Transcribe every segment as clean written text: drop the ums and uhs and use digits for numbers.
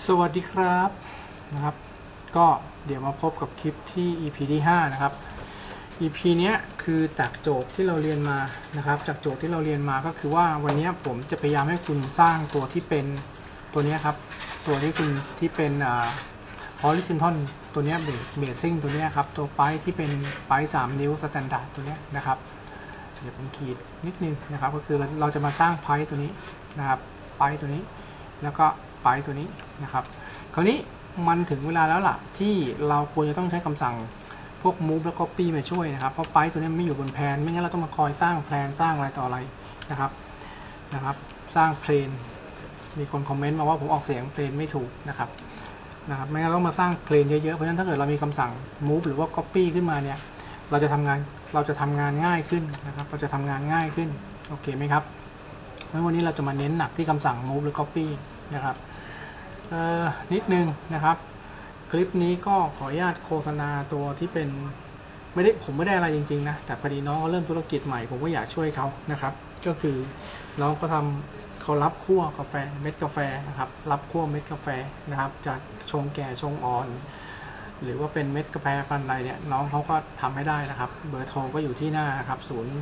สวัสดีครับนะครับก็เดี๋ยวมาพบกับคลิปที่ EP ที่5นะครับ EP เนี้ยคือจากโจทย์ที่เราเรียนมานะครับจากโจทย์ที่เราเรียนมาก็คือว่าวันนี้ผมจะพยายามให้คุณสร้างตัวที่เป็นตัวนี้ครับตัวที่เป็นhorizontal ตัวนี้เบสซิ่งตัวนี้ครับตัวไปที่เป็นไป3 นิ้ว standard ตัวนี้นะครับเดี๋ยวผมขีดนิดนึงนะครับก็คือเราจะมาสร้างไพตัวนี้นะครับไปตัวนี้แล้วก็ไปตัวนี้นะครับคราวนี้มันถึงเวลาแล้วล่ะที่เราควรจะต้องใช้คำสั่งพวก move และ copy มาช่วยนะครับเพราะไปตัวนี้ไม่อยู่บนแพลนไม่งั้นเราต้องมาคอยสร้างแพลนสร้างอะไรต่ออะไรนะครับสร้างเพลนมีคนคอมเมนต์มาว่าผมออกเสียงเพลนไม่ถูกนะครับไม่งั้นต้องมาสร้างเพลนเยอะๆเพราะฉะนั้นถ้าเกิดเรามีคำสั่ง move หรือว่า copy ขึ้นมาเนี่ยเราจะทำงานง่ายขึ้นนะครับเราจะทำงานง่ายขึ้นโอเคไหมครับเพราะวันนี้เราจะมาเน้นหนักที่คำสั่ง move หรือ copy นะครับนิดนึงนะครับคลิปนี้ก็ขออนุญาตโฆษณาตัวที่เป็นผมไม่ได้อะไรจริงๆนะแต่พอดีน้องเขาเริ่มธุรกิจใหม่ผมก็อยากช่วยเขานะครับก็คือน้องก็เขารับคั่วกาแฟเม็ดกาแฟนะครับรับคั่วเม็ดกาแฟนะครับจากชงแก่ชงอ่อนหรือว่าเป็นเม็ดกาแฟฟันอะไรเนี่ยน้องเขาก็ทำให้ได้นะครับเบอร์โทรก็อยู่ที่หน้าครับ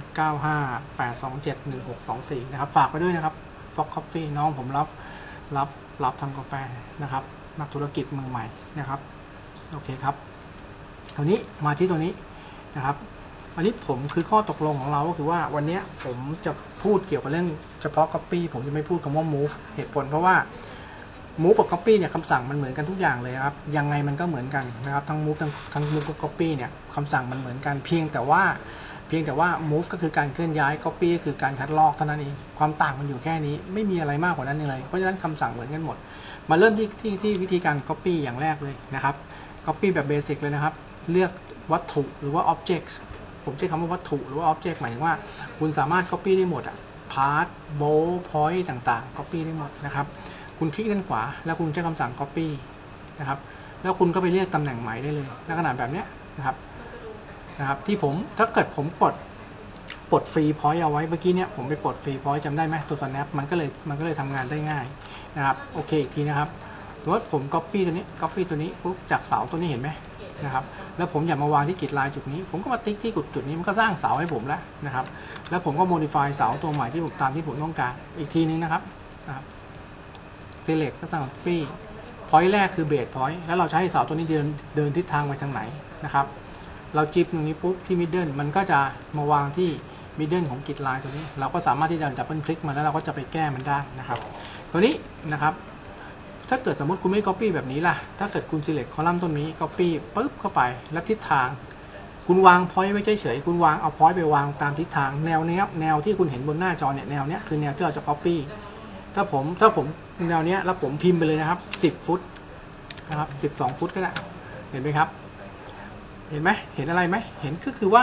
0958271624นะครับฝากไปด้วยนะครับ Fox Coffee น้องผมรับทำกาแฟนะครับนักธุรกิจมือใหม่นะครับโอเคครับคราวนี้มาที่ตัวนี้นะครับอันนี้ผมคือข้อตกลงของเราก็คือว่าวันนี้ผมจะพูดเกี่ยวกับเรื่องเฉพาะ copy ผมจะไม่พูดคำว่า move เหตุผลเพราะว่า move กับ copy เนี่ยคำสั่งมันเหมือนกันทุกอย่างเลยครับยังไงมันก็เหมือนกันนะครับทั้ง move ทั้ง move กับ copy เนี่ยคำสั่งมันเหมือนกันเพียงแต่ว่า move ก็คือการเคลื่อนย้าย copy ก็คือการคัดลอกเท่านั้นเองความต่างมันอยู่แค่นี้ไม่มีอะไรมากกว่านั้นเลยเพราะฉะนั้นคำสั่งเหมือนกันหมดมาเริ่มที่วิธีการ copy อย่างแรกเลยนะครับ copy แบบเบสิกเลยนะครับเลือกวัตถุหรือว่า object ผมใช้คำว่าวัตถุหรือว่า object หมายถึงว่าคุณสามารถ copy ได้หมดpart bold point ต่างๆ copy ได้หมดนะครับคุณคลิกด้านขวาแล้วคุณใช้คำสั่ง copy นะครับแล้วคุณก็ไปเรียกตำแหน่งใหม่ได้เลยลักษณะแบบนี้นะครับที่ถ้าเกิดผมปลดฟรีพอยต์เอาไว้เมื่อกี้เนี่ยผมไปปลดฟรีพอยต์จำได้ไหมตัว snap มันก็เลยทำงานได้ง่ายนะครับโอเคอีกทีนะครับตัวผม copy ตัวนี้ปุ๊บจากเสาตัวนี้เห็นไหมนะครับแล้วผมอยากมาวางที่กริดไลน์จุดนี้ผมก็มาติ๊กที่จุดนี้มันก็สร้างเสาให้ผมแล้วนะครับแล้วผมก็ modify เสาตัวใหม่ที่ผมตามที่ผมต้องการอีกทีนึงนะครับselect ก็สั่ง copy point แรกคือ base point แล้วเราจะให้เสาตัวนี้เดินทิศทางไปทางไหนนะครับเราจิ้มตรงนี้ปุ๊บที่ middle มันก็จะมาวางที่ middle ของกริดไลน์ตัวนี้เราก็สามารถที่จะดับเบิลคลิกมาแล้วเราก็จะไปแก้มันได้นะครับตัวนี้นะครับถ้าเกิดสมมติคุณไม่ copy แบบนี้ล่ะถ้าเกิดคุณ select คอลัมน์ต้นนี้ copy ปุ๊บเข้าไปแล้วทิศทางคุณวาง point ไว้เฉยๆคุณวางเอา point ไปวางตามทิศทางแนวที่คุณเห็นบนหน้าจอเนี่ยแนวเนี้ยคือแนวที่เราจะ copy ถ้าผมแนวเนี้ยแล้วผมพิมพ์ไปเลยนะครับ10 ฟุตนะครับ12 ฟุตก็ได้เห็นไหมครับเห็นไหมเห็นอะไรไหมเห็นก็คือว่า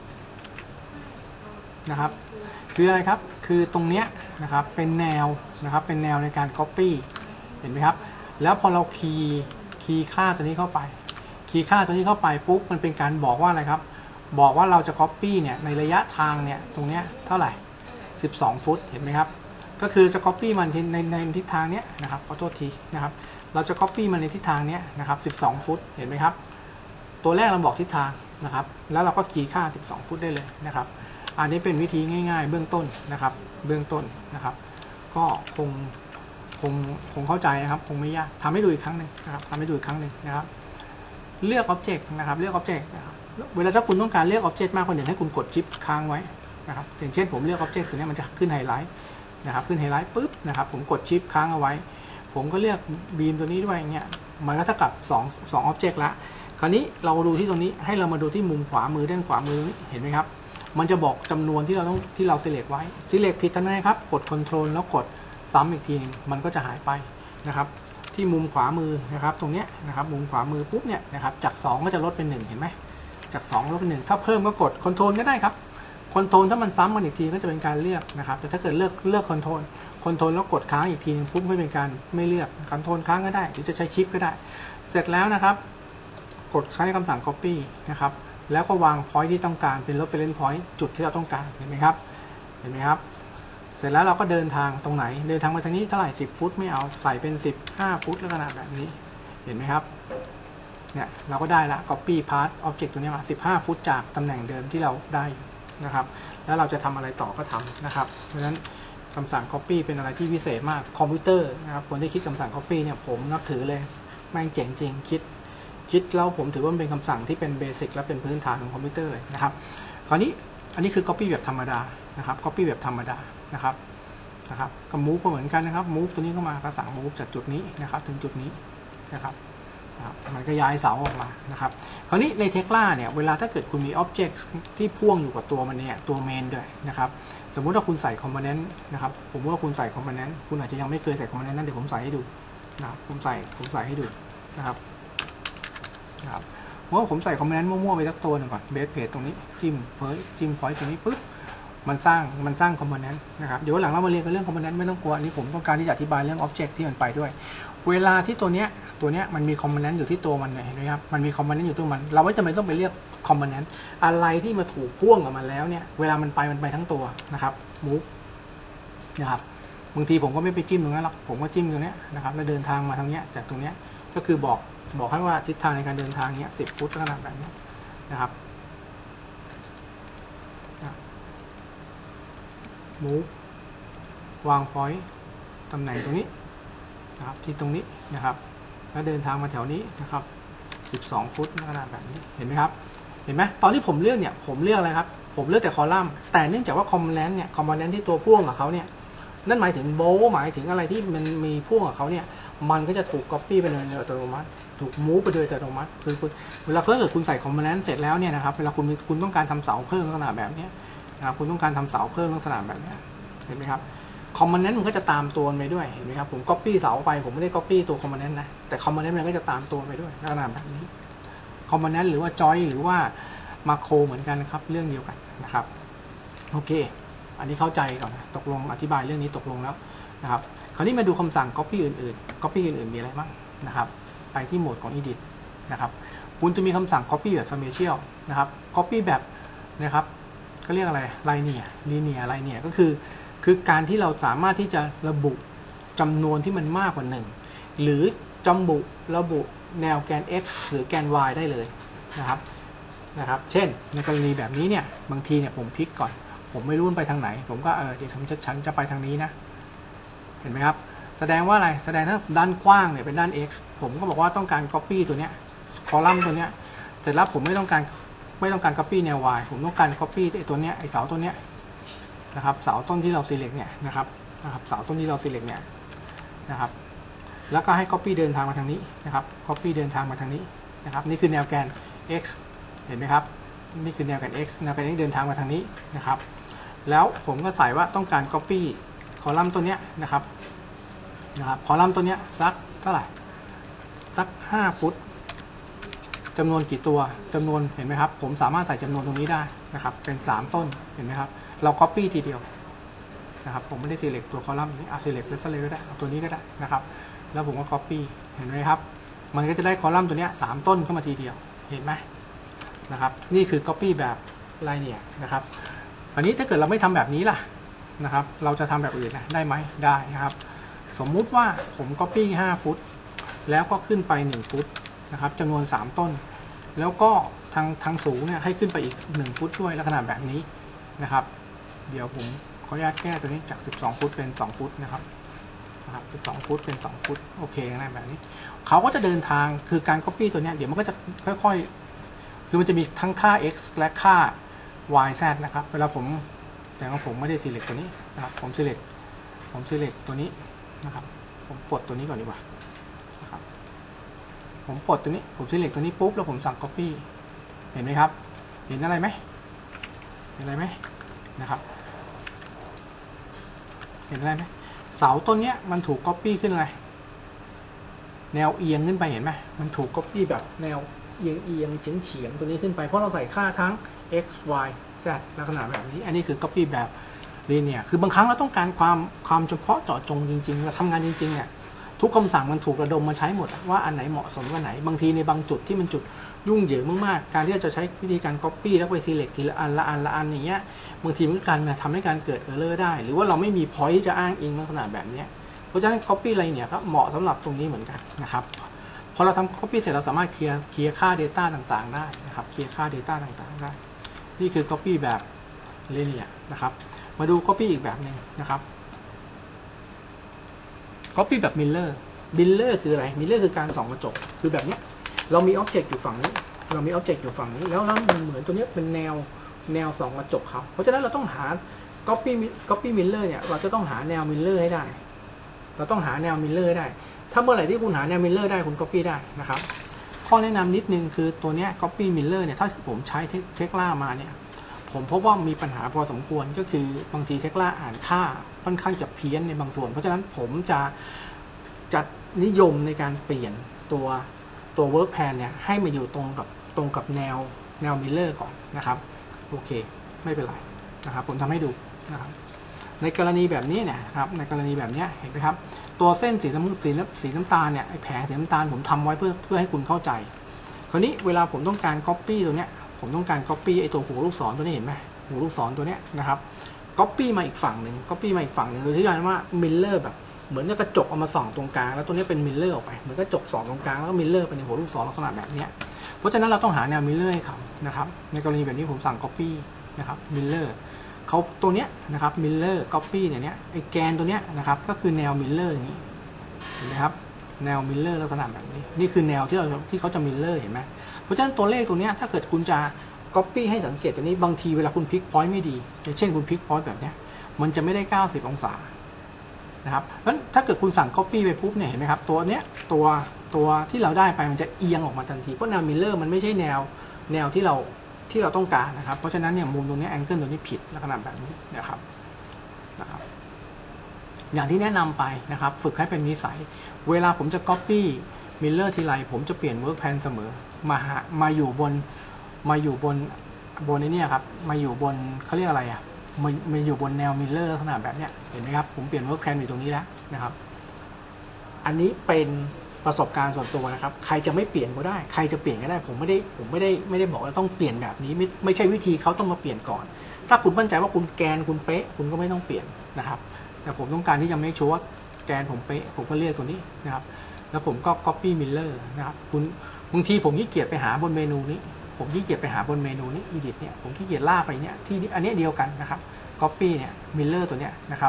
นะครับคืออะไรครับคือตรงเนี้ยนะครับเป็นแนวนะครับเป็นแนวในการ copy เห็นไหมครับแล้วพอเราคีย์ค่าตัวนี้เข้าไปปุ๊บมันเป็นการบอกว่าอะไรครับบอกว่าเราจะ copy เนี่ยในระยะทางเนี่ยตรงเนี้ยเท่าไหร่12 ฟุตเห็นไหมครับก็คือจะ copy มันในทิศทางเนี้ยนะครับขอโทษทีนะครับเราจะ copy มันในทิศทางเนี้ยนะครับ12 ฟุตเห็นไหมครับตัวแรกเราบอกทิศทางนะครับแล้วเราก็คีย์ค่า12 ฟุตได้เลยนะครับอันนี้เป็นวิธีง่ายๆเบื้องต้นนะครับก็คงเข้าใจนะครับคงไม่ยากทำให้ดูอีกครั้งหนึ่งนะครับเลือก object นะครับเลือก object นะครับเวลาถ้าคุณต้องการเลือก object มากกว่าหนึ่งให้คุณกดชิปค้างไว้นะครับอย่างเช่นผมเลือก object ตัวนี้มันจะขึ้นไฮไลท์นะครับขึ้นไฮไลท์ปุ๊บนะครับผมกดชิปค้างเอาไว้ผมก็เลือกบีมตัวนี้ด้วยเงี้ยมันก็เท่ากับ2 object ละคราวนี้เราดูที่ตรงนี้ให้เรามาดูที่มุมขวามือด้านขวามือเห็นไหมครับมันจะบอกจำนวนที่เรา select ไว้ select ผิดทำไงครับกด control แล้วกดซ้ำอีกทีนึงมันก็จะหายไปนะครับที่มุมขวามือนะครับตรงเนี้ยนะครับมุมขวามือปุ๊บเนี่ยนะครับจาก2ก็จะลดเป็น1เห็นไหมจาก2ลดเป็น1ถ้าเพิ่มก็กด control ก็ได้ครับcontrol ถ้ามันซ้ำกันอีกทีก็จะเป็นการเลือกนะครับแต่ถ้าเกิดเลือก control แล้วกดค้างอีกทีนึงปุ๊บไม่เป็นการไม่เลือก control ค้างก็ได้หรือจะใช้ชิปก็ได้เสร็จแล้วนะครับกดใช้คำสั่ง copy นะครับแล้วก็วาง point ที่ต้องการเป็น reference point จุดที่เราต้องการเห็นไหมครับเสร็จแล้วเราก็เดินทางตรงไหนเดินทางมาทางนี้เท่าไหร่10 ฟุตไม่เอาใส่เป็น15 ฟุตลักษณะแบบนี้เห็นไหมครับเนี่ยเราก็ได้ละ copy path object ตัวนี้มา15 ฟุตจากตำแหน่งเดิมที่เราได้นะครับแล้วเราจะทำอะไรต่อก็ทำนะครับเพราะฉะนั้นคำสั่ง copy เป็นอะไรที่พิเศษมากคอมพิวเตอร์นะครับคนที่คิดคำสั่ง copy เนี่ยผมนับถือเลยแม่งเจ๋งจริงคิดแล้วผมถือว่ามันเป็นคำสั่งที่เป็นเบสิกและเป็นพื้นฐานของคอมพิวเตอร์เลยนะครับคราวนี้อันนี้คือ copy แบบธรรมดานะครับ copy แบบธรรมดานะครับก็ move ก็เหมือนกันนะครับ move ตัวนี้เข้ามาก็สั่ง move จากจุดนี้นะครับถึงจุดนี้นะครับมันก็ย้ายเสาออกมานะครับคราวนี้ในเทคล่าเนี่ยเวลาถ้าเกิดคุณมี object ที่พ่วงอยู่กับตัวมันเนี่ยตัว main ด้วยนะครับสมมุติว่าคุณใส่ component นะครับผมว่าคุณใส่ component คุณอาจจะยังไม่เคยใส่ component นั้นเดี๋ยวผมใส่ให้ดูนะครับผมใส่ให้ดูนะครับว่าผมใส่ component มั่วๆไปสักตัวหนึ่งก่อน base page ตรงนี้จิ้ม point ตรงนี้ปุ๊บมันสร้าง component นะครับเดี๋ยวหลังเรามาเรียนกันเรื่อง component ไม่ต้องกลัวอันนี้ผมต้องการที่จะอธิบายเรื่อง object ที่มันไปด้วยเวลาที่ตัวเนี้ยมันมี component อยู่ที่ตัวมันเห็นไหมครับมันมี component อยู่ตัวมันเราไม่จำเป็นต้องไปเรียก component อะไรที่มาถูกพ่วงกับมันแล้วเนี่ยเวลามันไปทั้งตัวนะครับ move นะครับบางทีผมก็ไม่ไปจิ้มตรงนั้นหรอกผมก็จิ้มตรงนี้นะครับแล้วเดินทางมาทางเนี้ยจากตรงเนี้ยก็คือบอกให้ว่าทิศทางในการเดินทางเนี้ย10 ฟุตขนาดแบบนี้นะครับmove วาง point ตำแหน่งตรงนี้นะครับที่ตรงนี้นะครับแล้วเดินทางมาแถวนี้นะครับ12 ฟุตขนาดแบบนี้เห็นไหมครับเห็นไหมตอนที่ผมเลือกเนี่ยผมเลือกอะไรครับผมเลือกแต่คอลัมน์แต่เนื่องจากว่าคอมโพเนนต์เนี่ยคอมโพเนนต์ที่ตัวพ่วงกับเขาเนี่ยนั่นหมายถึงโบหมายถึงอะไรที่มันมีพ่วงกับเขาเนี่ยมันก็จะถูก copy ไปโดยอัตโนมัติถูก move ไปโดยอัตโนมัติคือเวลาเกิดคุณใส่คอมโพเนนต์เสร็จแล้วเนี่ยนะครับเวลาคุณต้องการทำเสาเพิ่มลักษณะแบบนี้นะครับคุณต้องการทำเสาเพิ่มลักษณะแบบนี้เห็นไหมครับคอมโพเนนต์มันก็จะตามตัวไปด้วยเห็นไหมครับผม copy เสาไปผมไม่ได้ copy ตัวคอมโพเนนต์นะแต่คอมโพเนนต์มันก็จะตามตัวไปด้วยลักษณะแบบนี้คอมโพเนนต์หรือว่า join หรือว่ามาโครเหมือนกันนะครับเรื่องเดียวกันนะครับโอเคอันนี้เข้าใจก่อนนะตกลงอธิบายเรื่องนี้ตกลงแล้วนะครับคราวนี้มาดูคำสั่ง copy อื่นๆ copy อื่นๆมีอะไรบ้างนะครับไปที่โหมดของ edit นะครับคุณจะมีคำสั่ง copy แบบ spatial นะครับ copy แบบนะครับก็เรียกอะไร linear ก็คือการที่เราสามารถที่จะระบุจำนวนที่มันมากกว่า1หรือระบุแนวแกน x หรือแกน y ได้เลยนะครับเช่นในกรณีแบบนี้เนี่ยบางทีเนี่ยผมพลิกก่อนผมไม่รู้ไปทางไหนผมก็เดี๋ยวฉันจะไปทางนี้นะเห็นไหมครับแสดงว่าอะไรแสดงถ้าด้านกว้างเนี่ยเป็นด้าน x ผมก็บอกว่าต้องการ copy ตัวเนี้ยคอลัมน์ตัวเนี้ยเสร็จแล้วผมไม่ต้องการ copy แนว y ผมต้องการ copy ตัวเนี้ยไอเสาตัวเนี้ยนะครับเสาต้นที่เรา select เนี่ยนะครับเสาต้นที่เรา select เนี่ยนะครับแล้วก็ให้ copy เดินทางมาทางนี้นะครับ copy เดินทางมาทางนี้นะครับนี่คือแนวแกน x เห็นไหมครับนี่คือแนวแกน x แนวแกน x เดินทางมาทางนี้นะครับแล้วผมก็ใส่ว่าต้องการ copy คอลัมน์ตัวเนี้ยนะครับคอลัมน์ตัวเนี้ยสักเท่าไหร่สัก5 ฟุตจำนวนกี่ตัวจำนวนเห็นไหมครับผมสามารถใส่จำนวนตรงนี้ได้นะครับเป็น3 ต้นเห็นไหมครับเรา copy ทีเดียวนะครับผมไม่ได้ select ตัวคอลัมน์นี้select เป็นเลยก็ได้เอาตัวนี้ก็ได้นะครับแล้วผมก็ copy เห็นไหมครับมันก็จะได้คอลัมน์ตัวเนี้ย3 ต้นเข้ามาทีเดียวเห็นไหมนะครับนี่คือ copy แบบ linear นะครับคราวนี้ถ้าเกิดเราไม่ทำแบบนี้ล่ะนะครับเราจะทำแบบอื่นนะได้ไหมได้นะครับสมมุติว่าผม copy 5 ฟุตแล้วก็ขึ้นไป1 ฟุตนะครับจำนวน3 ต้นแล้วก็ทางสูงเนี่ยให้ขึ้นไปอีก1 ฟุตด้วยลักษณะแบบนี้นะครับเดี๋ยวผมขออนุญาตแก้ตัวนี้จาก12 ฟุตเป็น2 ฟุตนะครับ12 ฟุตเป็น2 ฟุตโอเคนะแบบนี้เขาก็จะเดินทางคือการ copy ตัวเนี้ยเดี๋ยวมันก็จะค่อยๆคือมันจะมีทั้งค่า x และค่า y z นะครับเวลาแต่ว่าผมไม่ได้ select ตัวนี้นะครับผม select ตัวนี้นะครับผมปลดตัวนี้ก่อนดีกว่านะครับผมปลดตัวนี้ผม select ตัวนี้ปุ๊บแล้วผมสั่ง copy เห็นไหมครับเห็นอะไรไหมนะครับเห็นอะไรไหมเสาต้นเนี้ยมันถูก copy ขึ้นอะไรแนวเอียงขึ้นไปเห็นไหมมันถูก copy แบบแนวเอียงเฉียงตัวนี้ขึ้นไปเพราะเราใส่ค่าทั้ง x y z ลักษณะแบบนี้อันนี้คือ copy แบบ linear คือบางครั้งเราต้องการความเฉพาะเจาะจงจริงๆเราทำงานจริงๆเนี่ยทุกคำสั่งมันถูกระดมมาใช้หมดว่าอันไหนเหมาะสมกับไหนบางทีในบางจุดที่มันจุดยุ่งเหยิงมากๆการที่จะใช้วิธีการ copy แล้วไป select ทีละอันละอันละอันอย่างเงี้ยบางทีมันก็การทำให้การเกิด error ได้หรือว่าเราไม่มี point ที่จะอ้างอิงลักษณะแบบนี้เพราะฉะนั้น copy อะไรเนี่ยก็เหมาะสำหรับตรงนี้เหมือนกันนะครับพอเราทำ copy เสร็จเราสามารถเคลียร์ค่า data ต่างๆได้นะครับเคลียร์ค่า data ต่างๆได้นี่คือ copy แบบ linear นะครับมาดู copy อีกแบบหนึ่งนะครับ copy แบบ mirror คืออะไร mirror คือการส่องกระจกคือแบบนี้เรามี object อยู่ฝั่งนี้แล้วมันเหมือนตัวนี้เป็นแนวส่องกระจกเขาเพราะฉะนั้นเราต้องหา copy mirror เนี่ยเราจะต้องหาแนว mirror ให้ได้เราต้องหาแนว mirror ให้ได้ถ้าเมื่อไหร่ที่คุณหาแนว mirror ได้คุณ copy ได้นะครับข้อแนะนำนิดนึงคือตัวเนี้ย copy mirror เนี่ยถ้าผมใช้เทคล่ามาเนี่ยผมพบว่ามีปัญหาพอสมควรก็คือบางทีเทคล่าอ่านค่าค่อนข้างจะเพี้ยนในบางส่วนเพราะฉะนั้นผมจะนิยมในการเปลี่ยนตัว work plan เนี่ยให้มาอยู่ตรงกับแนว mirror ก่อนนะครับโอเคไม่เป็นไรนะครับผมทำให้ดูนะครับในกรณีแบบนี้เนี่ยครับในกรณีแบบนี้เห็นไหมครับตัวเส้นสีน้ำตาลเนี่ยไอ้แผงสีน้ำตาลผมทำไว้เพื่อให้คุณเข้าใจคราวนี้เวลาผมต้องการ copy ตัวเนี้ยผมต้องการ copy ไอ้ตัวหัวลูกศรตัวนี้เห็นไหมหัวลูกศรตัวเนี้ยนะครับ copy มาอีกฝั่งหนึ่งโดยที่การว่า mirror แบบเหมือนกับกระจกเอามาส่องตรงกลางแล้วตัวนี้เป็น mirror ออกไปเหมือนกระจกส่องตรงกลางแล้วก็ mirror เป็นหัวลูกศรลักษณะแบบนี้เพราะฉะนั้นเราต้องหาแนว mirror ให้เขานะครับในกรณีแบบนี้ผมสั่ง copy นะครับ mirror เขาตัวเนี้ยนะครับ mirror copy เนี่ยไอ้แกนตัวเนี้ยนะครับก็คือแนว mirror อย่างนี้เห็นไหมครับแนว mirror ลักษณะแบบนี้นี่คือแนวที่เขาจะ mirror เห็นไหมเพราะฉะนั้นตัวเลขตัวเนี้ยถ้าเกิดคุณจะ copy ให้สังเกตตัวนี้บางทีเวลาคุณพลิก point ไม่ดีอย่างเช่นคุณพลิก point แบบเนี้ยมันจะไม่ได้90องศานะครับเพราะฉะนั้นถ้าเกิดคุณสั่ง copy ไปปุ๊บเนี่ยเห็นไหมครับตัวเนี้ยตัวที่เราได้ไปมันจะเอียงออกมาทันทีเพราะแนว mirror มันไม่ใช่แนวที่เราต้องการนะครับเพราะฉะนั้นเนี่ยมุมตรงนี้ angle ตัวนี้ผิดลักษณะแบบนี้นะครับอย่างที่แนะนำไปนะครับฝึกให้เป็นนิสัยเวลาผมจะ copy mirror ทีไรผมจะเปลี่ยน work plan เสมอมาอยู่บนไอ้นี่ครับมาอยู่บนเขาเรียกอะไรอ่ะมันอยู่บนแนว mirror ลักษณะแบบเนี้ยเห็นไหมครับผมเปลี่ยน work plan อยู่ตรงนี้แล้วนะครับอันนี้เป็นประสบการณ์ส่วนตัวนะครับใครจะไม่เปลี่ยนก็ได้ใครจะเปลี่ยนก็ได้ผมไม่ได้บอกว่าต้องเปลี่ยนแบบนี้ไม่ใช่วิธีเขาต้องมาเปลี่ยนก่อนถ้าคุณมั่นใจว่าคุณแกนคุณเป๊ะคุณก็ไม่ต้องเปลี่ยนนะครับแต่ผมต้องการที่จะไม่ชัวร์ว่าแกนผมเป๊ะผมก็เลือกตัวนี้นะครับแล้วผมก็ copy mirror นะครับคุณบางทีผมขี้เกียจไปหาบนเมนูนี้edit เนี่ยผมขี้เกียจล่าไปเนี่ยที่อันนี้เดียวกันนะครับ copy เนี่ย mirror ตัวเนี้ยนะครับ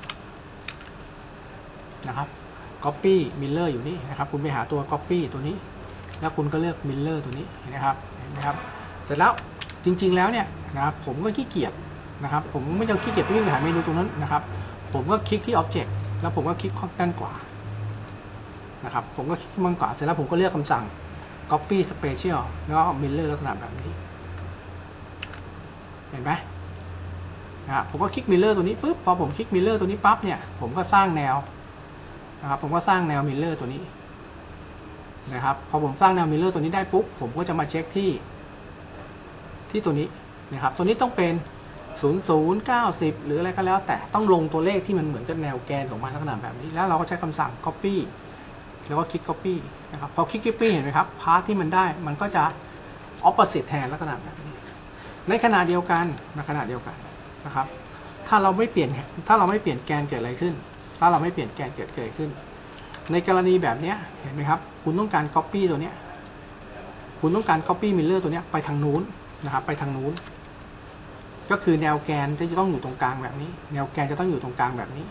copy mirror อยู่นี่นะครับคุณไปหาตัว copy ตัวนี้แล้วคุณก็เลือก mirror ตัวนี้เห็นไหมครับเสร็จแล้วจริงๆแล้วเนี่ยนะครับผมก็ขี้เกียจนะครับผมไม่ต้องขี้เกียจไปวิ่งไปหาเมนูตรงนั้นนะครับผมก็คลิกที่ object แล้วผมก็คลิกด้านขวานะครับผมก็คลิกด้านขวาเสร็จแล้วผมก็เลือกคำสั่ง copy special แล้วก็ mirror ลักษณะแบบนี้เห็นไหมนะครับผมก็คลิก mirror ตัวนี้ปุ๊บพอผมคลิก mirror ตัวนี้ปั๊บเนี่ยผมก็สร้างแนวนะครับผมก็สร้างแนว mirror ตัวนี้นะครับพอผมสร้างแนว mirror ตัวนี้ได้ปุ๊บผมก็จะมาเช็คที่ตัวนี้นะครับตัวนี้ต้องเป็น00 90หรืออะไรก็แล้วแต่ต้องลงตัวเลขที่มันเหมือนกับแนวแกนของมันลักษณะแบบนี้แล้วเราก็ใช้คำสั่ง copy แล้วก็คลิก copy นะครับพอคลิก copy เห็นไหมครับพาร์ทที่มันได้มันก็จะ opposite แทนลักษณะแบบนี้ในขณะเดียวกันนะครับถ้าเราไม่เปลี่ยนแกนเกิดอะไรขึ้นในกรณีแบบนี้เห็นไหมครับคุณต้องการ copy ตัวเนี้ยคุณต้องการ copy mirror ตัวเนี้ยไปทางนู้นนะครับไปทางนู้นก็คือแนวแกนจะต้องอยู่ตรงกลางแบบนี้แนวแกนจะต้องอยู่ตรงกลางแบบนี้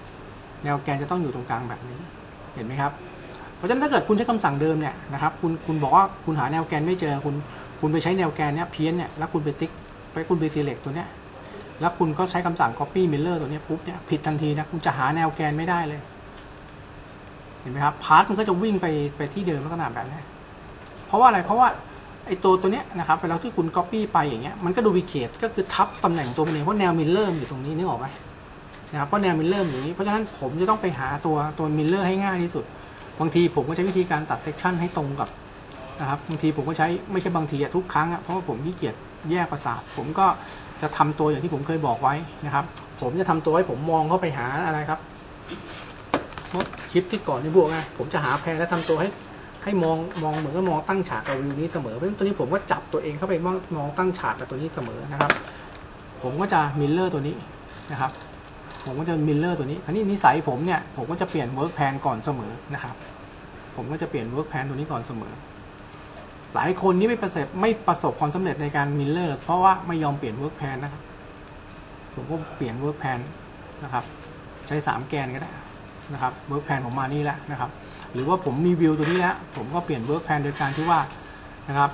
เห็นไหมครับเพราะฉะนั้นถ้าเกิดคุณใช้คำสั่งเดิมเนี่ยนะครับคุณบอกว่าคุณหาแนวแกนไม่เจอคุณไปใช้แนวแกนเนี้ยเพี้ยนเนี่ยแล้วคุณไปติ๊กคุณไป select ตัวเนี้ยแล้วคุณก็ใช้คำสั่ง copy mirror ตัวนี้ปุ๊บเนี่ยผิดทันทีนะคุณจะหาแนวแกนไม่ได้เลยเห็นไหมครับพาร์ทมันก็จะวิ่งไปที่เดิมลักษณะแบบนี้เพราะว่าอะไรเพราะว่าไอ้ตัวเนี้ยนะครับเวลาที่คุณ copy ไปอย่างเงี้ยมันก็ duplicate ก็คือทับตำแหน่งตัวมันเองเพราะแนว mirror อยู่ตรงนี้นึกออกไหมนะครับเพราะแนว mirror อยู่นี้เพราะฉะนั้นผมจะต้องไปหาตัว mirror ให้ง่ายที่สุดบางทีผมก็ใช้วิธีการตัด section ให้ตรงกับนะครับบางทีผมก็ใช้ไม่ใช่บางทีทุกครั้งเพราะว่าผมขี้เกียจแยกประสาทผมก็จะทำตัวอย่างที่ผมเคยบอกไว้นะครับผมจะทำตัวให้ผมมองเข้าไปหาอะไรครับราะคลิปที่ก่อนที่บวกไงผมจะหาแพรและทำตัวให้มองเหมือนกับมองตั้งฉากกับวิวนี้เสมอเพราะฉะนั้นตัวนี้ผมก็จับตัวเองเข้าไปมองตั้งฉากกับตัวนี้เสมอนะครับผมก็จะมิลเลอร์ตัวนี้นะครับผมก็จะมิลเลอร์ตัวนี้คราวนี้นิสัยผมเนี่ยผมก็จะเปลี่ยนเวิร์กแพนก่อนเสมอนะครับผมก็จะเปลี่ยนเวิร์กแพนตัวนี้ก่อนเสมอหลายคนนี่ไม่ประสบความสำเร็จในการมิลเลอร์เพราะว่าไม่ยอมเปลี่ยนเวิร์กแพนนะครับผมก็เปลี่ยนเวิร์กแพนนะครับใช้3แกนก็ได้นะครับเวิร์กแพนผมมานี่แล้วนะครับหรือว่าผมมีวิวตัวนี้แล้วผมก็เปลี่ยนเวิร์กแพนโดยการที่ว่านะครับ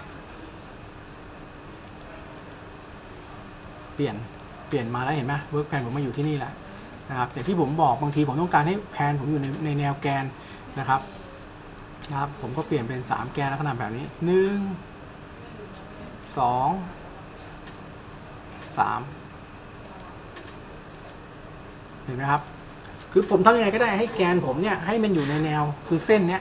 เปลี่ยนมาแล้วเห็นไหมเวิร์กแพนผมมาอยู่ที่นี่แล้วนะครับแต่ที่ผมบอกบางทีผมต้องการให้แพนผมอยู่ในแนวแกนนะครับผมก็เปลี่ยนเป็น3แกนลักษณะแบบนี้1 2 3เห็นไหมครับคือผมทำยังไงก็ได้ให้แกนผมเนี่ยให้มันอยู่ในแนวคือเส้นเนี้ย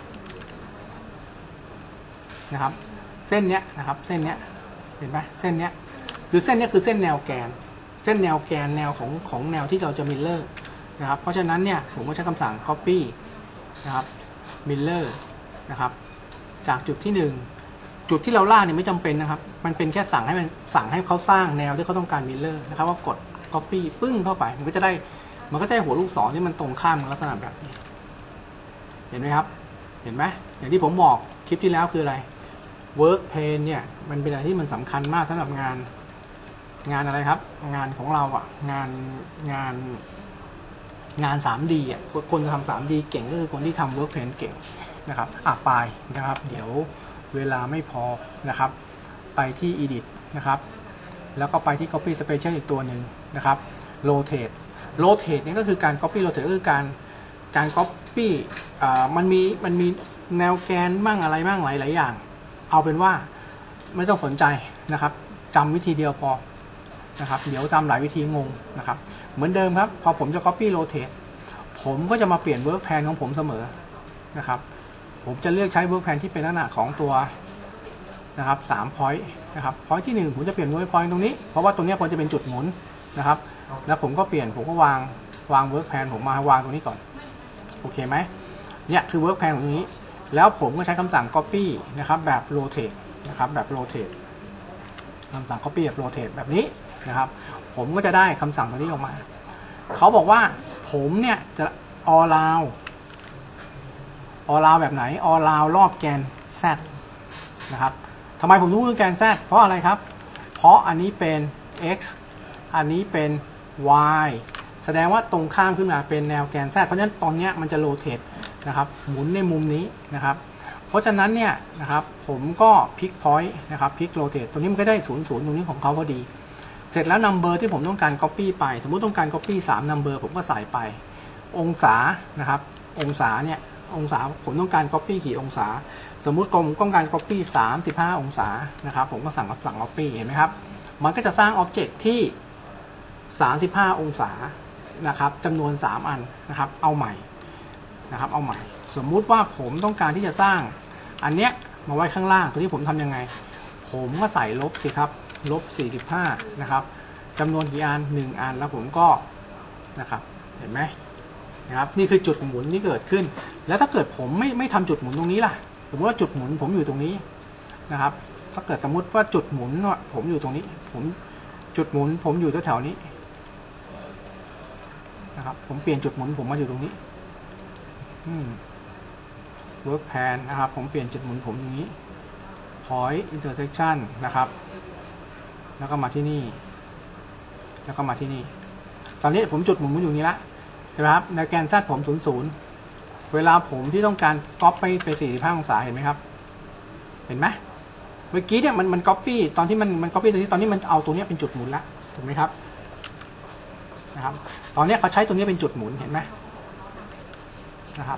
นะครับเส้นเนี้ยนะครับเส้นเนี้ยเห็นไหมเส้นเนี้ยคือเส้นเนี้ยคือเส้นแนวแกนเส้นแนวแกนแนวของแนวที่เราจะมิลเลอร์นะครับเพราะฉะนั้นเนี่ยผมก็ใช้คำสั่ง copy นะครับมิลเลอร์นะครับจากจุดที่1จุดที่เราล่าเนี่ยไม่จำเป็นนะครับมันเป็นแค่สั่งให้เขาสร้างแนวที่เขาต้องการมิลเลอร์นะครับว่ากด copy ปึ้งเข้าไปมันก็จะได้หัวลูกศรที่มันตรงข้ามลักษณะแบบนี้เห็นไหมครับเห็นไหมอย่างที่ผมบอกคลิปที่แล้วคืออะไร work plane เนี่ยมันเป็นอะไรที่มันสำคัญมากสำหรับงานอะไรครับงานของเราอ่ะงาน 3D อ่ะคนทำ 3D เก่งก็คือคนที่ทำ work plane เก่งนะครับไปนะครับเดี๋ยวเวลาไม่พอนะครับไปที่ edit นะครับแล้วก็ไปที่ copy special อีกตัวหนึ่งนะครับ rotate นี่ก็คือการ copy rotate ก็คือการ copy มันมีแนวแกนบ้างอะไรบ้างหลายอย่างเอาเป็นว่าไม่ต้องสนใจนะครับจำวิธีเดียวพอนะครับเดี๋ยวจำหลายวิธีงงนะครับเหมือนเดิมครับพอผมจะ copy rotate ผมก็จะมาเปลี่ยน work plan ของผมเสมอนะครับผมจะเลือกใช้ work plan ที่เป็นลักษณะของตัวนะครับ3 point นะครับ point ที่1ผมจะเปลี่ยน work point ตรงนี้เพราะว่าตรงนี้ผมจะเป็นจุดหมุนนะครับแล้วผมก็วาง work plan ผมมาวางตรงนี้ก่อนโอเคไหมเนี่ยคือ work plan ของตรงนี้แล้วผมก็ใช้คำสั่ง copy นะครับแบบ rotate นะครับแบบ rotate คำสั่ง copy แบบ rotate แบบนี้นะครับผมก็จะได้คำสั่งตัวนี้ออกมาเขาบอกว่าผมเนี่ยจะ all round แบบไหน all round รอบแกน z นะครับทำไมผมต้องพูดแกน z เพราะอะไรครับเพราะอันนี้เป็น x อันนี้เป็น y แสดงว่าตรงข้ามขึ้นมาเป็นแนวแกน z เพราะฉะนั้นตอนนี้มันจะ rotate นะครับหมุนในมุมนี้นะครับเพราะฉะนั้นเนี่ยนะครับผมก็พลิก point นะครับพลิก rotate ตรงนี้มันก็ได้0 0ตรงนี้ของเขาพอดีเสร็จแล้ว number ที่ผมต้องการ copy ไปสมมุติต้องการ copy 3 number ผมก็ใส่ไปองศานะครับองศาผมต้องการ copy กี่องศาสมมุติผมต้องการ copy 35 องศานะครับผมก็สั่ง copy เห็นไหมครับมันก็จะสร้าง object ที่35 องศานะครับจำนวน3อันนะครับเอาใหม่นะครับเอาใหม่สมมุติว่าผมต้องการที่จะสร้างอันเนี้ยมาไว้ข้างล่างตัวนี้ผมทำยังไงผมก็ใส่ลบสิครับลบ45นะครับจำนวนกี่อัน1อันแล้วผมก็นะครับเห็นไหมนะครับนี่คือจุดหมุนที่เกิดขึ้นแล้วถ้าเกิดผมไม่ทำจุดหมุนตรงนี้ล่ะสมมติว่าจุดหมุนผมอยู่ตรงนี้นะครับถ้าเกิดสมมุติว่าจุดหมุนผมอยู่ตรงนี้จุดหมุนผมอยู่แถวๆนี้นะครับผมเปลี่ยนจุดหมุนผมมาอยู่ตรงนี้work plan นะครับผมเปลี่ยนจุดหมุนผมอย่างนี้ point intersection นะครับแล้วก็มาที่นี่แล้วก็มาที่นี่ตอนนี้ผมจุดหมุนอยู่นี้ละใช่ไหมครับในแกน z ผม00เวลาผมที่ต้องการก๊อปไป45 องศาเห็นไหมครับเห็นไหมเมื่อกี้เนี่ยมันก๊อปปี้ตอนที่มันก๊อปปี้ตรงนี้ตอนนี้มันเอาตรงนี้เป็นจุดหมุนละถูกไหมครับนะครับตอนนี้เขาใช้ตรงนี้เป็นจุดหมุนเห็นไหมนะครับ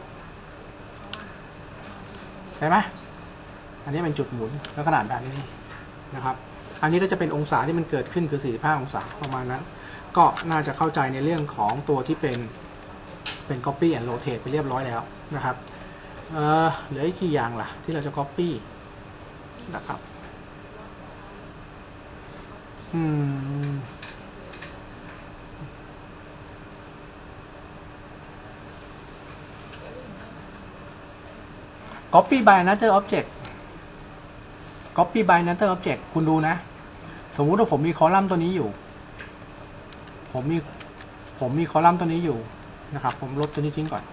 ใช่ไหมอันนี้เป็นจุดหมุนแล้วขนาดแบบนี้นะครับอันนี้ก็จะเป็นองศาที่มันเกิดขึ้นคือ45 องศาประมาณนั้นก็น่าจะเข้าใจในเรื่องของตัวที่เป็น copy and rotate ไปเรียบร้อยแล้วนะครับเหลืออีกกี่อย่างล่ะที่เราจะ copy นะครับ copy by another object copy by another object คุณดูนะสมมุติว่าผมมีคอลัมน์ตัวนี้อยู่ผมมีคอลัมน์ตัวนี้อยู่นะครับผมลบตัวนี้ทิ้งก่อน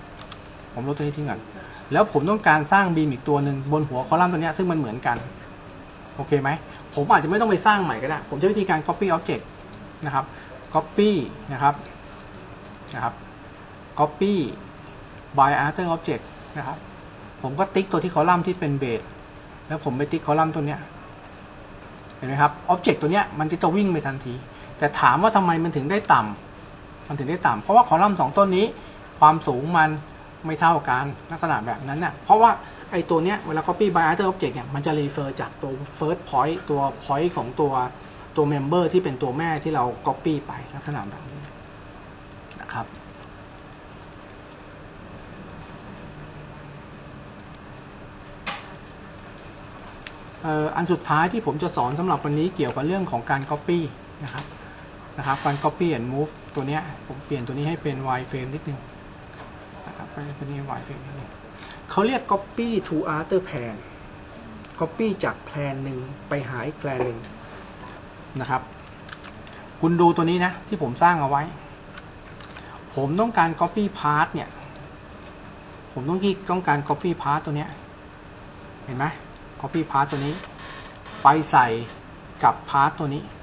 แล้วผมต้องการสร้างบีมอีกตัวหนึ่งบนหัวคอลัมน์ตัวนี้ซึ่งมันเหมือนกันโอเคไหมผมอาจจะไม่ต้องไปสร้างใหม่ก็ได้ผมใช้วิธีการ copy object นะครับ copy นะครับ copy by other object นะครับผมก็ติ๊กตัวที่คอลัมน์ที่เป็นเบสแล้วผมไปติ๊กคอลัมน์ตัวเนี้ยเห็นไหมครับ object ตัวเนี้ยมันจะวิ่งไปทันทีแต่ถามว่าทำไมมันถึงได้ต่ำเพราะว่าคอลัมน์2ต้นนี้ความสูงมันไม่เท่ากันลักษณะแบบนั้นน่ะเพราะว่าไอ้ตัวเนี้ยเวลา copy by other object เนี่ยมันจะ refer จากตัว first point ตัว point ของตัว member ที่เป็นตัวแม่ที่เรา copy ไปลักษณะแบบนี้นะครับอันสุดท้ายที่ผมจะสอนสำหรับวันนี้เกี่ยวกับเรื่องของการ copy นะครับการ copy and move ตัวเนี้ยผมเปลี่ยนตัวนี้ให้เป็น wireframe นิดนึงนะครับเป็นนี้ wireframe นิดนึงเขาเรียก copy to other plan copy จากแพลนหนึ่งไปหาอีกแพลนหนึ่งนะครับคุณดูตัวนี้นะที่ผมสร้างเอาไว้ผมต้องการ copy part เนี่ยผมต้องการ copy part ตัวเนี้ยเห็นไหมcopy part ตัวนี้ไปใส่กับพาร์ทตัวนี้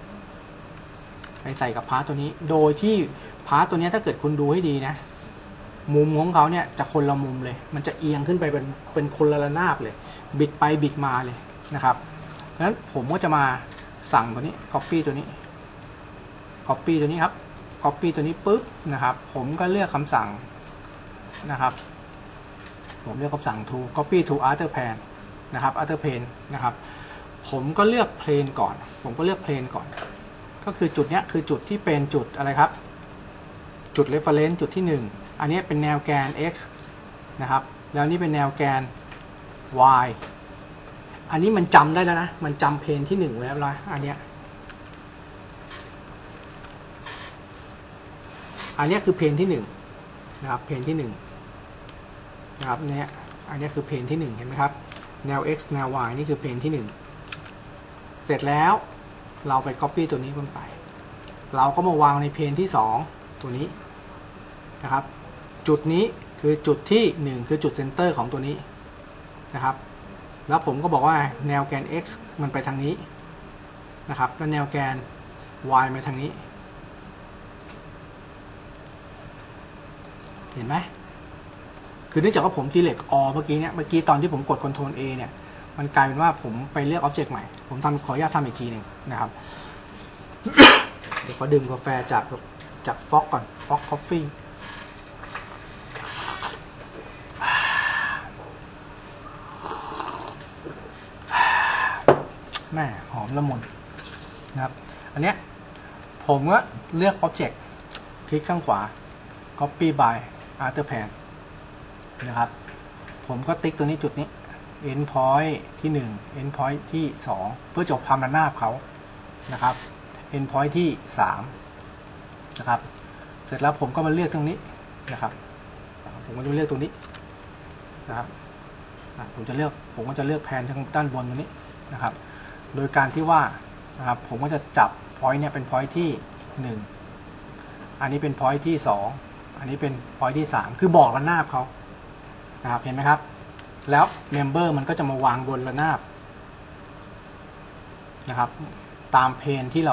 โดยที่พาร์ทตัวนี้ถ้าเกิดคุณดูให้ดีนะมุมของเขาเนี่ยจะคนละมุมเลยมันจะเอียงขึ้นไปเป็นคนละระนาบเลยบิดไปบิดมาเลยนะครับเพราะฉะนั้นผมก็จะมาสั่งตัวนี้ copy ตัวนี้ครับ copy ตัวนี้ปุ๊บนะครับผมก็เลือกคำสั่งนะครับผมเลือกคำสั่ง to copy to other planนะครับ other plane นะครับผมก็เลือก plane ก่อนก็คือจุดเนี้ยคือจุดที่เป็นจุดอะไรครับจุด reference จุดที่1อันนี้เป็นแนวแกน x นะครับแล้วนี่เป็นแนวแกน y อันนี้มันจำได้แล้วนะมันจำเพนที่1ไว้แล้วอันนี้คือเพนที่1นะครับเพนที่1นะครับเนี่ยอันนี้คือเพนที่1เห็นไหมครับแนว x แนว y นี่คือเพนที่1เสร็จแล้วเราไป copy ตัวนี้ลงไปเราก็มาวางในเพนที่2ตัวนี้นะครับจุดนี้คือจุดที่1คือจุดเซนเตอร์ของตัวนี้นะครับแล้วผมก็บอกว่าแนวแกน x มันไปทางนี้นะครับแล้วแนวแกน y มาทางนี้เห็นไหมคือเนื่องจากว่าผม select all เมื่อกี้ตอนที่ผมกด Ctrl A เนี่ยมันกลายเป็นว่าผมไปเลือก object ใหม่ผมขออนุญาตทำอีกทีหนึ่งนะครับ เดี๋ยวขอดื่มกาแฟจากฟ็อกก่อนฟ็อกคอฟฟี่แม่หอมละมุนนะครับอันเนี้ยผมก็เลือก object คลิกข้างขวา copy by other planนะครับผมก็ติ๊กตัวนี้จุดนี้ end point ที่1 end point ที่2เพื่อจบทำระนาบเขานะครับ end point ที่3นะครับเสร็จแล้วผมก็มาเลือกตรงนี้นะครับผมก็จะเลือกตรงนี้นะครับผมก็จะเลือกแผนทางด้านบนตรงนี้นะครับโดยการที่ว่านะครับผมก็จะจับ point เนี่ยเป็น point ที่1อันนี้เป็น point ที่2อันนี้เป็น point ที่3คือบอกระนาบเขานะครับเห็นไหมครับแล้ว member มันก็จะมาวางบนระนาบนะครับตามเพนที่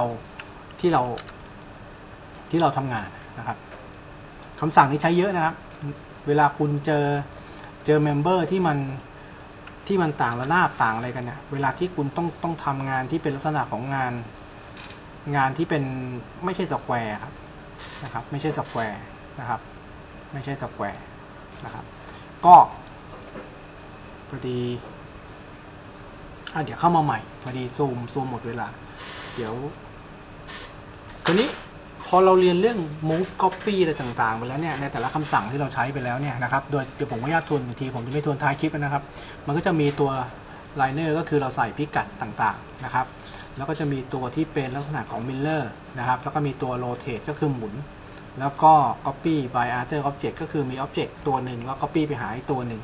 เราทำงานนะครับคำสั่งนี้ใช้เยอะนะครับเวลาคุณเจอ member ที่มันต่างระนาบต่างอะไรกันเนี่ยเวลาที่คุณต้องทำงานที่เป็นลักษณะของงานที่เป็นไม่ใช่สแควร์ครับนะครับไม่ใช่สแควร์นะครับไม่ใช่สแควร์นะครับก็พอดีเดี๋ยวเข้ามาใหม่พอดีซูมหมดเวลาเดี๋ยวทีนี้พอเราเรียนเรื่อง move copy อะไรต่างๆไปแล้วเนี่ยในแต่ละคำสั่งที่เราใช้ไปแล้วเนี่ยนะครับโดยเดี๋ยวผมก็ญาตทวนอีกทีผมจะไม่ทวนท้ายคลิปนะครับมันก็จะมีตัว liner ก็คือเราใส่พิกัดต่างๆนะครับแล้วก็จะมีตัวที่เป็นลักษณะของ mirror นะครับแล้วก็มีตัว rotate ก็คือหมุนแล้วก็ copy by other object ก็คือมี object ตัวหนึ่งแล้ว copy ไปหาอีกตัวหนึ่ง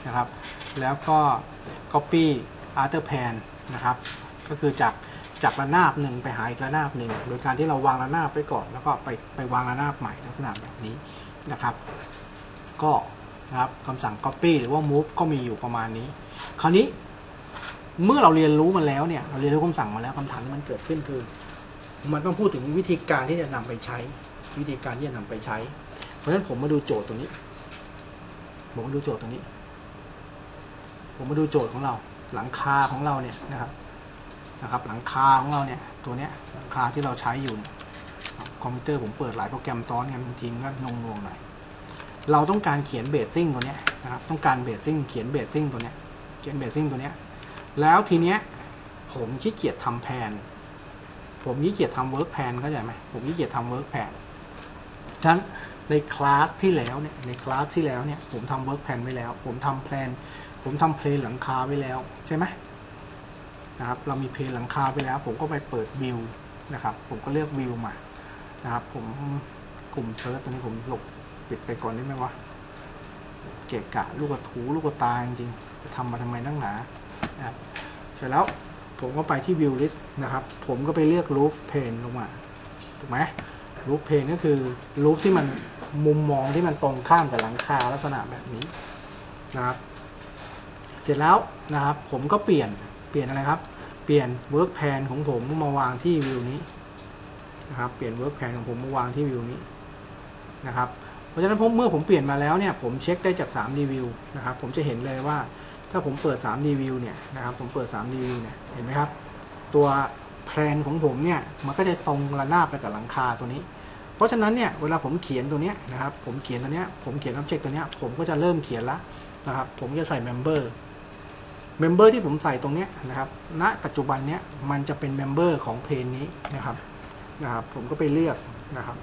นะครับแล้วก็ copy other pan นะครับก็คือจากระนาบหนึ่งไปหาอีกระนาบหนึ่งโดยการที่เราวางระนาบไปก่อนแล้วก็ไปวางระนาบใหม่ลักษณะแบบนี้นะครับก็นะครับคำสั่ง copy หรือว่า move ก็มีอยู่ประมาณนี้คราวนี้เมื่อเราเรียนรู้มันแล้วเนี่ยเราเรียนรู้คำสั่งมาแล้วคำถามที่มันเกิดขึ้นคือมันต้องพูดถึงวิธีการที่จะนำไปใช้วิธีการที่จะนำไปใช้เพราะฉะนั้นผมมาดูโจทย์ตัวนี้ผมมาดูโจทย์ตัวนี้ผมมาดูโจทย์ของเราหลังคาของเราเนี่ยนะครับหลังคาของเราเนี่ยตัวเนี้ยหลังคาที่เราใช้อยู่คอมพิวเตอร์ผมเปิดหลายโปรแกรมซ้อนกันบางทีก็งงๆหน่อยเราต้องการเขียนเบสซิ่งตัวเนี้ยนะครับต้องการเบสซิ่งเขียนเบสซิ่งตัวเนี้ยแล้วทีเนี้ยผมขี้เกียจทำแผนผมขี้เกียจทำเวิร์กแผนเข้าใจไหมผมขี้เกียจทำเวิร์กแผนฉะนั้นในคลาสที่แล้วเนี่ยผมทำเวิร์กแผนไว้แล้วผมทำเพลนหลังคาไว้แล้วใช่ไหมนะครับเรามีเพลนหลังคาไปแล้วผมก็ไปเปิดวิวนะครับผมก็เลือกวิวมานะครับผมกลุ่มเซิร์ชตรงนี้ผมหลบปิดไปก่อนได้ไหมวะเกะกะลูกกระถูลูกกระตาจริงๆจะทำมาทำไมนั่งหนานะครับเสร็จแล้วผมก็ไปที่ view list นะครับผมก็ไปเลือก roof pane ลงมาถูกไหม roof pane ก็คือ roof ที่มันมุมมองที่มันตรงข้ามกับหลังคาลักษณะแบบนี้นะครับเสร็จแล้วนะครับผมก็เปลี่ยนอะไรครับเปลี่ยน work plan ของผมมาวางที่ view นี้นะครับเปลี่ยน work plan ของผมมาวางที่ view นี้นะครับเพราะฉะนั้นเมื่อผมเปลี่ยนมาแล้วเนี่ยผมเช็คได้จาก 3D view นะครับผมจะเห็นเลยว่าถ้าผมเปิด 3D view เนี่ยนะครับผมเปิด 3D view เนี่ยเห็นไหมครับตัวแพลนของผมเนี่ยมันก็จะตรงระนาบไปกับหลังคาตัวนี้เพราะฉะนั้นเนี่ยเวลาผมเขียนตัวเนี้ยนะครับผมเขียน object ตัวเนี้ยผมก็จะเริ่มเขียนละนะครับผมจะใส่ member ที่ผมใส่ตรงเนี้ยนะครับณปัจจุบันเนี้ยมันจะเป็น member ของเพลนนี้นะครับผมก็ไปเลือกนะครับ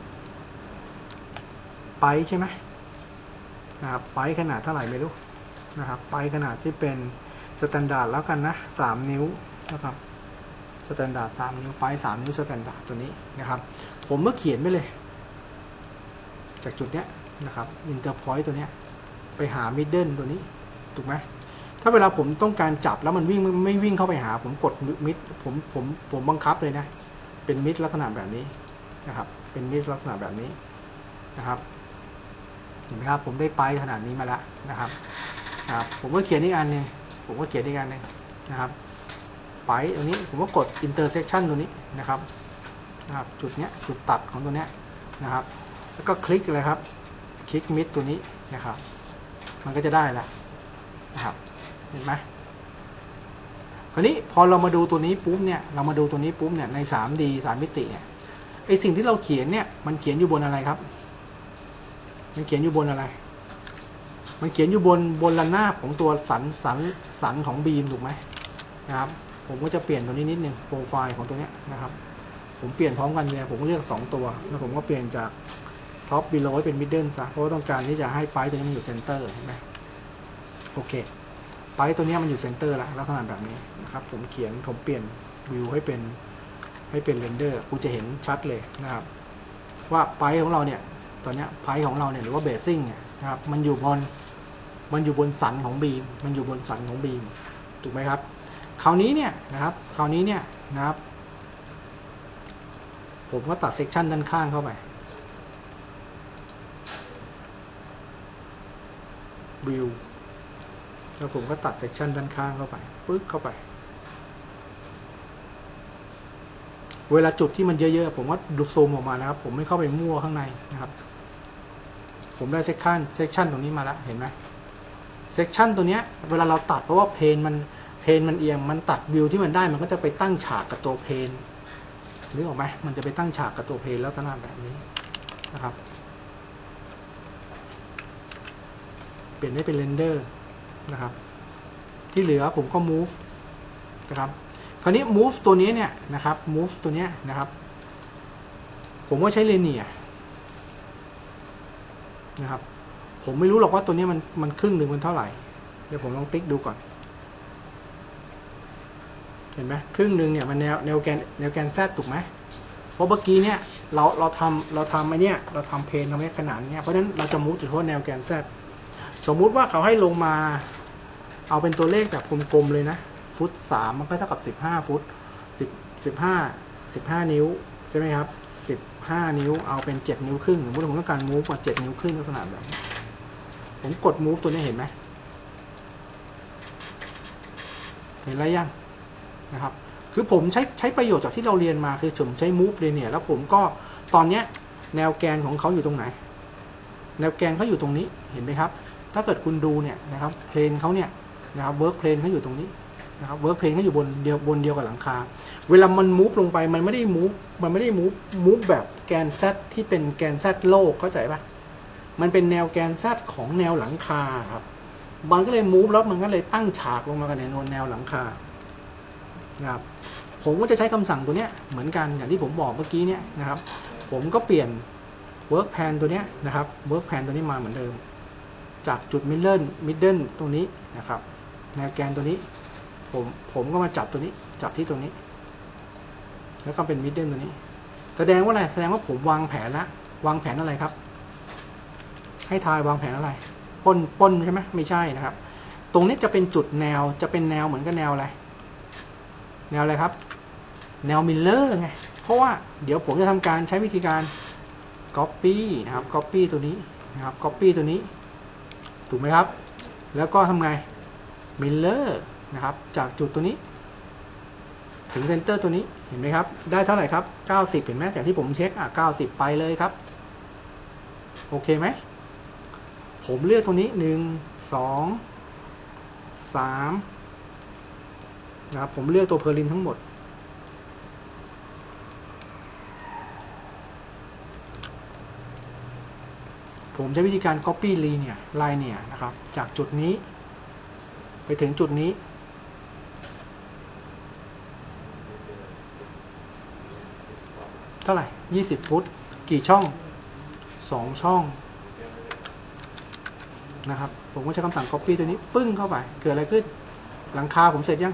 ไปใช่ไหมนะครับไปขนาดเท่าไหร่ไม่รู้นะครับไปขนาดที่เป็นสแตนดาร์ดแล้วกันนะ3 นิ้วนะครับสแตนดาร์ด3 นิ้วไป3 นิ้วสแตนดาร์ดตัวนี้นะครับผมเมื่อเขียนไปเลยจากจุดเนี้ยนะครับอินเตอร์พอยต์ตัวเนี้ยไปหามิดเดิลตัวนี้ถูกไหมถ้าเวลาผมต้องการจับแล้วมันไม่วิ่งเข้าไปหาผมกดมิดผมบังคับเลยนะเป็นมิดลักษณะแบบนี้นะครับเป็นมิดลักษณะแบบนี้นะครับเห็นไหมครับผมได้ไปขนาดนี้มาแล้วนะครับผมก็เขียนอีกอันหนึ่งนะครับไปตรงนี้ผมก็กด intersection ตัวนี้นะครับจุดเนี้ยจุดตัดของตัวเนี้ยนะครับแล้วก็คลิกเลยครับคลิกมิดตัวนี้นะครับมันก็จะได้แล้วนะครับเห็นไหมคราวนี้พอเรามาดูตัวนี้ปุ๊บเนี่ยใน 3D 3 มิติเนี่ยไอสิ่งที่เราเขียนเนี่ยมันเขียนอยู่บนอะไรครับมันเขียนอยู่บนอะไรมันเขียนอยู่บนระนาบของตัวสันของบีมถูกไหมนะครับผมก็จะเปลี่ยนตัวนี้นิดนึงโปรไฟล์ของตัวเนี้ยนะครับผมเปลี่ยนพร้อมกันเลยผมก็เลือก2ตัวแล้วผมก็เปลี่ยนจากท็อปบีโลให้เป็นมิดเดิลซะเพราะต้องการที่จะให้ไฟตัวนี้มันอยู่เซนเตอร์ใช่ไหมโอเคไฟตัวนี้มันอยู่เซนเตอร์แล้วลักษณะแบบนี้นะครับผมเปลี่ยนวิวให้เป็นเรนเดอร์กูจะเห็นชัดเลยนะครับว่าไฟของเราเนี่ยตอนนี้ไฟของเราเนี่ยหรือว่าเบสซิ่งเนี่ยนะครับมันอยู่บนสันของบีมถูกไหมครับคราวนี้เนี่ยนะครับผมก็ตัดเซกชันด้านข้างเข้าไปวิวแล้วผมก็ตัดเซกชันด้านข้างเข้าไปปึ๊กเข้าไปเวลาจุดที่มันเยอะๆผมก็ดูซูมออกมานะครับผมไม่เข้าไปมั่วข้างในนะครับผมได้เซกชันตรงนี้มาแล้วเห็นไหมเซกชันตัวเนี้ยเวลาเราตัดเพราะว่าเพนมันเอียงมันตัดวิวที่มันได้มันก็จะไปตั้งฉากกับตัวเพนนึกออกไหมมันจะไปตั้งฉากกับตัวเพนลักษณะแบบนี้นะครับเปลี่ยนให้เป็นเรนเดอร์นะครับที่เหลือผมก็ move นะครับคราวนี้ move ตัวนี้เนี่ยนะครับ move ตัวนี้นะครับผมก็ใช้ linear นะครับผมไม่รู้หรอกว่าตัวนี้มันครึ่งหนึ่งมันเท่าไหร่เดี๋ยวผมลองติ๊กดูก่อนเห็นไหมครึ่งหนึ่งเนี่ยมันแนวแกน Z ถูกไหมเพราะเมื่อกี้เนี่ยเราทำไอ้เนี่ยเราทำเพนตรงนี้ขนาดนี้เพราะฉะนั้นเราจะ move เฉพาะแนวแกน Z สมมุติว่าเขาให้ลงมาเอาเป็นตัวเลขแบบกลมๆเลยนะฟุต3มันก็เท่ากับ15ฟุต15นิ้วใช่ไหมครับ15นิ้วเอาเป็น7นิ้วครึ่งสมมติผมต้องการมูฟกว่า7นิ้วครึ่งลักษณะแบบนี้ผมกดมูฟตัวนี้เห็นไหมเห็นอะไรยังนะครับคือผมใช้ประโยชน์จากที่เราเรียนมาคือผมใช้มูฟเลยเนี่ยแล้วผมก็ตอนเนี้ยแนวแกนของเขาอยู่ตรงไหนแนวแกนเขาอยู่ตรงนี้เห็นไหมครับถ้าเกิดคุณดูเนี่ยนะครับเพลนเขาเนี่ยนะครับเวิร์กเพลนเขาอยู่ตรงนี้นะครับเวิร์กเพลนเขาอยู่บนเดียวกับหลังคาเวลามันมูฟลงไปมันไม่ได้มูฟแบบแกน Z ที่เป็นแกน Z โลกเข้าใจปะมันเป็นแนวแกน Z ของแนวหลังคาครับมันก็เลยมูฟแล้วมันก็เลยตั้งฉากลงมากันในแนวหลังคานะครับผมก็จะใช้คำสั่งตัวเนี้ยเหมือนกันอย่างที่ผมบอกเมื่อกี้เนี่ยนะครับผมก็เปลี่ยน work pan ตัวเนี้ยนะครับ work pan ตัวนี้มาเหมือนเดิมจากจุด middle ตรงนี้นะครับแนวแกนตัวนี้ผมก็มาจับตัวนี้จับที่ตรงนี้แล้วก็เป็น middle ตัวนี้แสดงว่าอะไรแสดงว่าผมวางแผนละวางแผนอะไรครับให้ทายวางแผนอะไรป้นใช่ไหมไม่ใช่นะครับตรงนี้จะเป็นจุดแนวจะเป็นแนวเหมือนกับแนวอะไรแนวอะไรครับแนวมิลเลอร์ไงเพราะว่าเดี๋ยวผมจะทำการใช้วิธีการ copy นะครับ copy ตัวนี้นะครับ copy ตัวนี้ถูกไหมครับแล้วก็ทำไงมิลเลอร์นะครับจากจุดตัวนี้ถึงเซนเตอร์ตัวนี้เห็นไหมครับได้เท่าไหร่ครับ90เห็นไหมแต่ที่ผมเช็ค90ไปเลยครับโอเคไหมผมเลือกตัวนี้1 2 3นะครับผมเลือกตัวเพอร์ลินทั้งหมดผมใช้วิธีการ copy linear นะครับจากจุดนี้ไปถึงจุดนี้เท่าไหร่20ฟุตกี่ช่อง2ช่องนะครับผมก็ใช้คำสั่ง copy ตัวนี้ปึ้งเข้าไปเกิดอะไรขึ้นหลังคาผมเสร็จยัง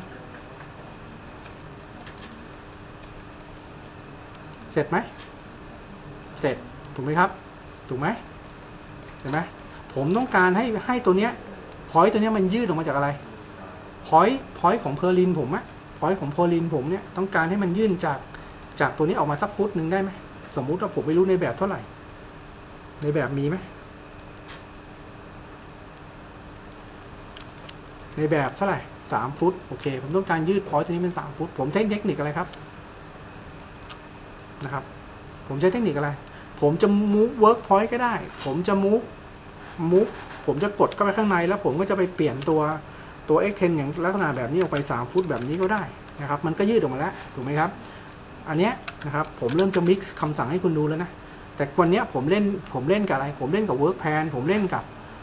เสร็จไหมเสร็จถูกไหมครับถูกไหมเห็นไหมผมต้องการให้ตัวเนี้ยพอยต์ตัวเนี้ยมันยืดออกมาจากอะไรพอยต์ของเพอร์ลินผมอะพอยต์ของเพอร์ลินผมเนี่ยต้องการให้มันยื่นจากตัวนี้ออกมาสักฟุตหนึ่งได้ไหมสมมุติว่าผมไม่รู้ในแบบเท่าไหร่ในแบบมีไหมในแบบเท่าไหร่3ฟุตโอเคผมต้องการยืดพอยต์ตัวนี้เป็น3ฟุตผมใช้เทคนิคอะไรครับนะครับผมใช้เทคนิคอะไรผมจะ move work point ก็ได้ผมจะ move ผมจะกดเข้าไปข้างในแล้วผมก็จะไปเปลี่ยนตัว X10 อย่างลักษณะแบบนี้ออกไป3ฟุตแบบนี้ก็ได้นะครับมันก็ยืดออกมาแล้วถูกไหมครับอันเนี้ยนะครับผมเริ่มจะ mix คำสั่งให้คุณดูแล้วนะแต่วันนี้ผมเล่นกับอะไรผมเล่นกับ work pan ผมเล่นกับ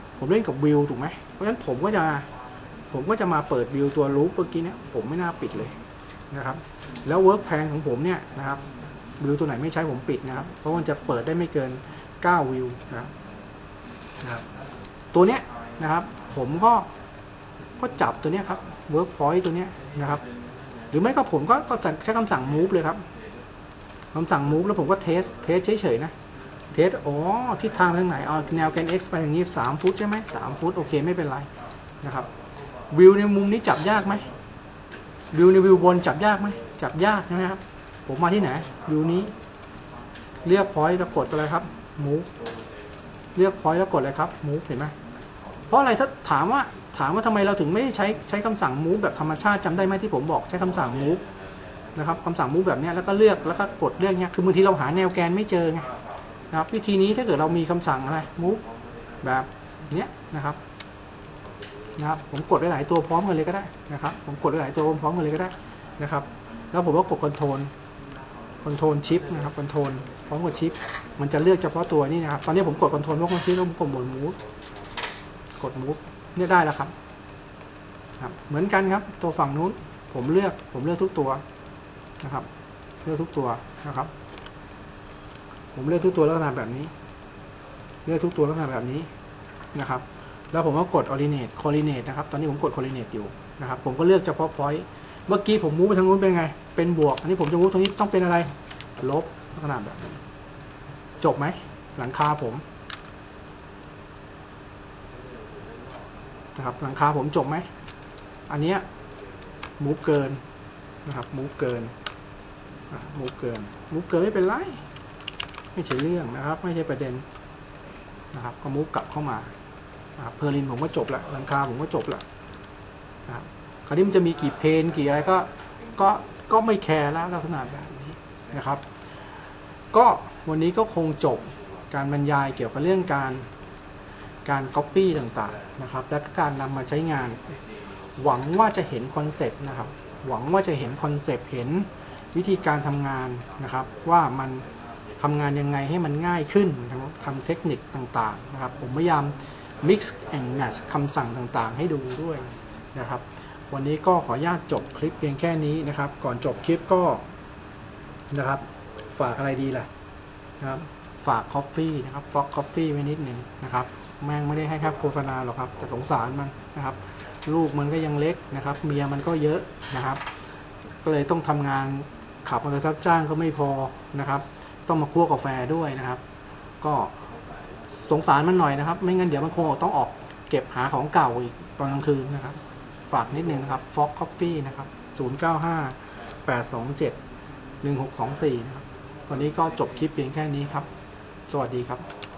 view ถูกไหมเพราะฉะนั้นผมก็จะมาเปิด view ตัว loop เมื่อกี้เนี้ยผมไม่น่าปิดเลยนะครับแล้ว work pan ของผมเนี่ยนะครับวิวตัวไหนไม่ใช้ผมปิดนะครับเพราะมันจะเปิดได้ไม่เกิน9วิวนะครับตัวเนี้ยนะครับผมก็จับตัวเนี้ยครับ work point ตัวเนี้ยนะครับหรือไม่ก็ผมก็ใช้คำสั่ง move เลยครับคำสั่ง move แล้วผมก็เทสเฉยๆนะเทสทิศทางทางไหนเอาแนวแกน x ไปอย่างนี้3ฟุตใช่ไหม3ฟุตโอเคไม่เป็นไรนะครับวิวในมุมนี้จับยากไหมวิวในวิวบนจับยากไหมจับยากนะครับผมมาที่ไหนวิวนี้เลือก point แล้วกดอะไรครับ move เลือก point แล้วกดอะไรครับ move เห็นไหมเพราะอะไรถ้าถามว่าทำไมเราถึงไม่ใช้คำสั่ง move แบบธรรมชาติจำได้ไหมที่ผมบอกใช้คำสั่ง move นะครับคำสั่ง move แบบนี้แล้วก็เลือกแล้วก็กดเลือกเนี้ยคือบางทีเราหาแนวแกนไม่เจอไงนะครับวิธีนี้ถ้าเกิดเรามีคำสั่งอะไร move แบบเนี้ยนะครับผมกดได้หลายตัวพร้อมกันเลยก็ได้นะครับผมกดได้หลายตัวพร้อมกันเลยก็ได้นะครับแล้วผมก็กดคอนโทรลชิปนะครับคอนโทรลพร้อมกับชิปมันจะเลือกเฉพาะตัวนี้นะครับตอนนี้ผมกดคอนโทรลพวกคอนโทรลแล้วผมกดหมุนมูฟกดมูฟเนี่ยได้แล้วครับเหมือนกันครับตัวฝั่งนู้นผมเลือกทุกตัวนะครับเลือกทุกตัวนะครับผมเลือกทุกตัวลักษณะแบบนี้เลือกทุกตัวลักษณะแบบนี้นะครับแล้วผมก็กด coordinate นะครับตอนนี้ผมกด coordinate อยู่นะครับผมก็เลือกเฉพาะ point เมื่อกี้ผมมูฟไปทางนู้นเป็นไงเป็นบวกอันนี้ผมจะมูฟตรงนี้ต้องเป็นอะไรลบขนาดแบบนี้จบไหมหลังคาผมนะครับหลังคาผมจบไหมอันเนี้ยมูฟเกินนะครับมูฟเกินมูฟเกินไม่เป็นไรไม่ใช่เรื่องนะครับไม่ใช่ประเด็นนะครับก็มูฟกลับเข้ามาเพอร์ลินผมก็จบละหลังคาผมก็จบละนะครับคราวนี้มันจะมีกี่เพนกี่อะไรก็ไม่แคร์แล้วลักษณะแบบนี้นะครับก็วันนี้ก็คงจบการบรรยายเกี่ยวกับเรื่องการ copy ต่างๆนะครับและการนำมาใช้งานหวังว่าจะเห็นคอนเซปต์นะครับหวังว่าจะเห็นคอนเซปต์เห็นวิธีการทำงานนะครับว่ามันทำงานยังไงให้มันง่ายขึ้นทำเทคนิคต่างๆนะครับผมพยายาม mix and match คำสั่งต่างๆให้ดูด้วยนะครับวันนี้ก็ขออนุญาตจบคลิปเพียงแค่นี้นะครับก่อนจบคลิปก็นะครับฝากอะไรดีล่ะนะครับฝากคอฟฟี่นะครับฟ็อกคอฟฟี่ไว้นิดหนึ่งนะครับแม่งไม่ได้ให้แค่โฆษณาหรอกครับแต่สงสารมันนะครับลูกมันก็ยังเล็กนะครับเมียมันก็เยอะนะครับก็เลยต้องทำงานขับมอเตอร์ไซค์รับจ้างก็ไม่พอนะครับต้องมาคั่วกาแฟด้วยนะครับก็สงสารมันหน่อยนะครับไม่งั้นเดี๋ยวมันคงต้องออกเก็บหาของเก่าอีกตอนกลางคืนนะครับฝากนิดนึงนะครับฟ็อกคอฟฟี่นะครับ0958271624นะครับวันนี้ก็จบคลิปเพียงแค่นี้ครับสวัสดีครับ